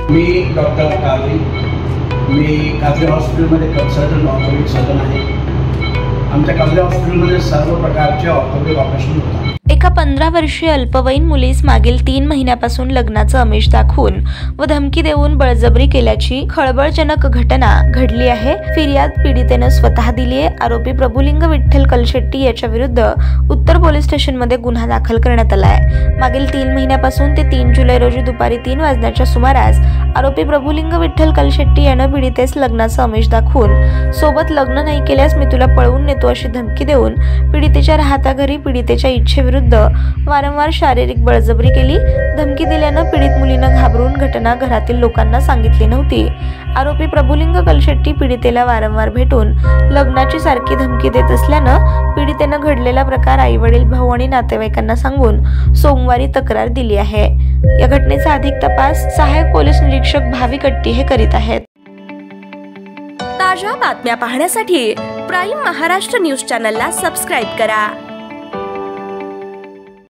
मी doctor Qadri, मी कादरी हॉस्पिटलमध्ये consultant orthopaedic surgeon आहे। आमच्या कादरी हॉस्पिटलमध्ये सर्व प्रकारचे ऑर्थोपेडिक ऑपरेशन होतात। एका 15 वर्षीय अल्पवयीन मुलीस मागील 3 महिन्यापासून लग्नाचं आमिष दाखवून व धमकी देऊन बळजबरी केल्याची खळबळजनक घटना घडली आहे। फिर्याद पीडितेने स्वतः दिली आहे। आरोपी प्रभुलिंग विठ्ठल कलशेट्टी याच्या विरुद्ध उत्तर पोलीस स्टेशनमध्ये गुन्हा दाखल करण्यात आला आहे। मागील 3 महिन्यापासून ते 3 जुलै रोजी दुपारी 3 वाजण्याच्या सुमारास आरोपी प्रभुलिंग विठ्ठल कलशेट्टी याने पीडितेस लग्नाचं आमिष दाखवून सोबत लग्न नाही केल्यास मी तुला पळवून नेतो अशी धमकी देऊन पीडितेच्या राहत्या घरी पीडितेच्या इच्छेविरुद्ध वारंवार शारीरिक बळजबरी केली। धमकी दिल्याने पीडित मुलीने घाबरून घटना घरातील लोकांना सांगितली नव्हती। आरोपी प्रभुलिंग कलशेट्टी पीडितेला वारंवार भेटून लग्नाची सारखी धमकी देत असल्याने पीडितेने घडलेला प्रकार आई-वडील, भाऊ आणि नातेवाईकांना सांगून सोमवारी तक्रार दिली आहे। या घटनेचा अधिक तपास सहाय्यक पोलीस निरीक्षक भावी कट्टी हे करीत आहेत। ताज्या बातम्या पाहण्यासाठी प्राईम महाराष्ट्र न्यूज चॅनलला सबस्क्राइब करा।